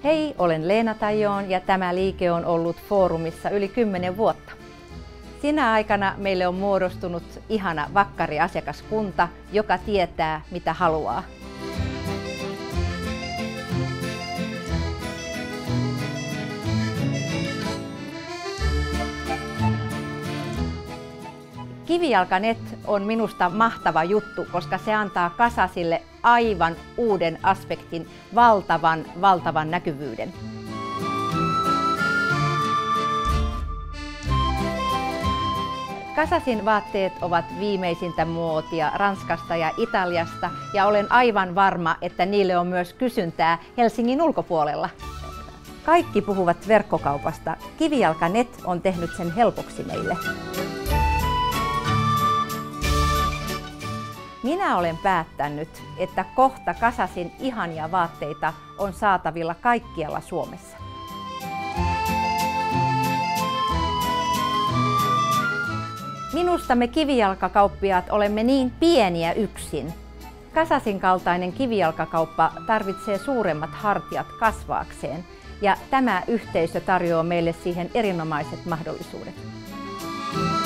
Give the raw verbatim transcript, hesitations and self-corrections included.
Hei, olen Leena Tajoon ja tämä liike on ollut Foorumissa yli kymmenen vuotta. Sinä aikana meille on muodostunut ihana vakkariasiakaskunta, joka tietää mitä haluaa. Kivijalka piste net on minusta mahtava juttu, koska se antaa Kasasille aivan uuden aspektin, valtavan, valtavan näkyvyyden. Kasasin vaatteet ovat viimeisintä muotia Ranskasta ja Italiasta ja olen aivan varma, että niille on myös kysyntää Helsingin ulkopuolella. Kaikki puhuvat verkkokaupasta. Kivijalka piste net on tehnyt sen helpoksi meille. Minä olen päättänyt, että kohta Kasasin ihania vaatteita on saatavilla kaikkialla Suomessa. Minusta me kivijalkakauppiaat olemme niin pieniä yksin. Kasasin kaltainen kivijalkakauppa tarvitsee suuremmat hartiat kasvaakseen ja tämä yhteisö tarjoaa meille siihen erinomaiset mahdollisuudet.